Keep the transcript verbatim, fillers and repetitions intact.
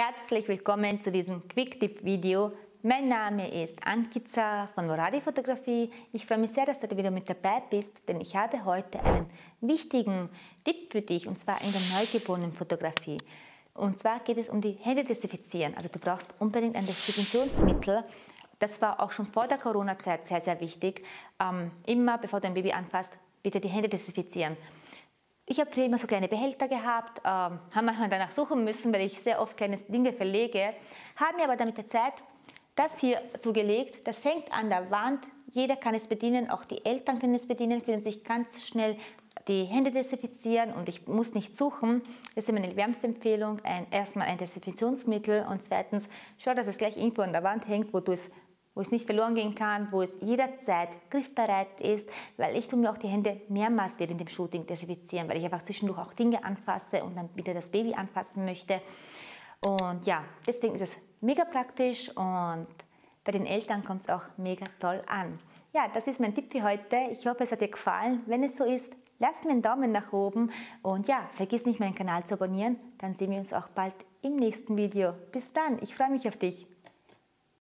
Herzlich willkommen zu diesem Quick-Tip-Video. Mein Name ist Ankica von Moradi Fotografie. Ich freue mich sehr, dass du wieder mit dabei bist, denn ich habe heute einen wichtigen Tipp für dich, und zwar in der Neugeborenen-Fotografie. Und zwar geht es um die Hände desinfizieren. Also du brauchst unbedingt ein Desinfektionsmittel. Das war auch schon vor der Corona-Zeit sehr, sehr wichtig. Ähm, immer, bevor du ein Baby anfasst, bitte die Hände desinfizieren. Ich habe früher immer so kleine Behälter gehabt, ähm, habe manchmal danach suchen müssen, weil ich sehr oft kleine Dinge verlege, habe mir aber dann mit der Zeit das hier zugelegt. Das hängt an der Wand, jeder kann es bedienen, auch die Eltern können es bedienen, können sich ganz schnell die Hände desinfizieren und ich muss nicht suchen. Das ist meine wärmste Empfehlung. Ein, erstmal ein Desinfektionsmittel und zweitens, schau, dass es gleich irgendwo an der Wand hängt, wo du es wo es nicht verloren gehen kann, wo es jederzeit griffbereit ist, weil ich tue mir auch die Hände mehrmals während dem Shooting desinfizieren, weil ich einfach zwischendurch auch Dinge anfasse und dann wieder das Baby anfassen möchte. Und ja, deswegen ist es mega praktisch und bei den Eltern kommt es auch mega toll an. Ja, das ist mein Tipp für heute. Ich hoffe, es hat dir gefallen. Wenn es so ist, lass mir einen Daumen nach oben und ja, vergiss nicht, meinen Kanal zu abonnieren. Dann sehen wir uns auch bald im nächsten Video. Bis dann, ich freue mich auf dich.